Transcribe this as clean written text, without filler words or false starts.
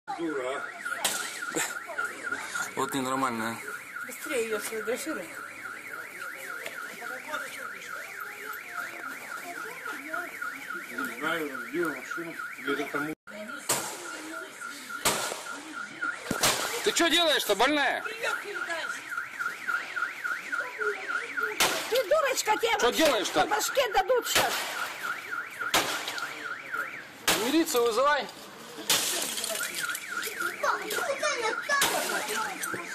Дура. Вот ненормальная. Быстрее ее сфотографируй. Не знаю, разбила машину. Где-то тому. Ты что делаешь-то, больная? Ты дурочка, тебе Что делаешь-то? по башке дадут сейчас. Милицию вызывай. Папа, ты куда не оставил?